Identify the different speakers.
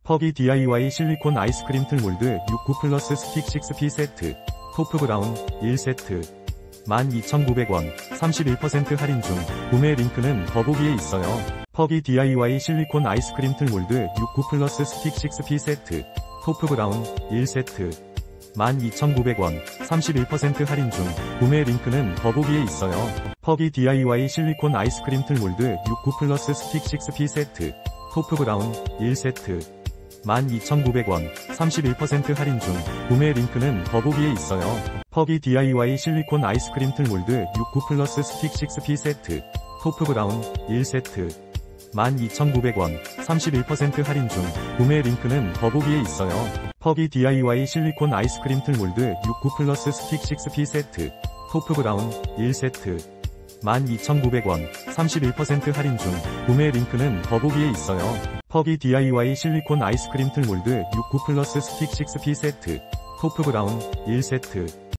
Speaker 1: 퍼비 DIY 실리콘 아이스크림 틀 몰드 69 플러스 스틱 6P 세트, 토프 브라운 1세트 12,900원, 31% 할인 중. 구매 링크는 더보기에 있어요. 퍼비 DIY 실리콘 아이스크림 틀 몰드 69 플러스 스틱 6P 세트, 토프 브라운 1세트 12,900원, 31% 할인 중. 구매 링크는 더보기에 있어요. 퍼비 DIY 실리콘 아이스크림 틀 몰드 69 플러스 스틱 6P 세트, 토프 브라운 1세트 12,900원, 31% 할인 중. 구매 링크는 더보기에 있어요. 퍼비 DIY 실리콘 아이스크림 틀 몰드 69 플러스 스틱 6P 세트, 토프 브라운 1세트 12,900원, 31% 할인 중. 구매 링크는 더보기에 있어요. 퍼비 DIY 실리콘 아이스크림 틀 몰드 69 플러스 스틱 6P 세트, 토프 브라운 1세트 12,900원, 31% 할인 중. 구매 링크는 더보기에 있어요. 퍼비 DIY 실리콘 아이스크림 틀 몰드 69 플러스 스틱 6P 세트, 토프 브라운 1세트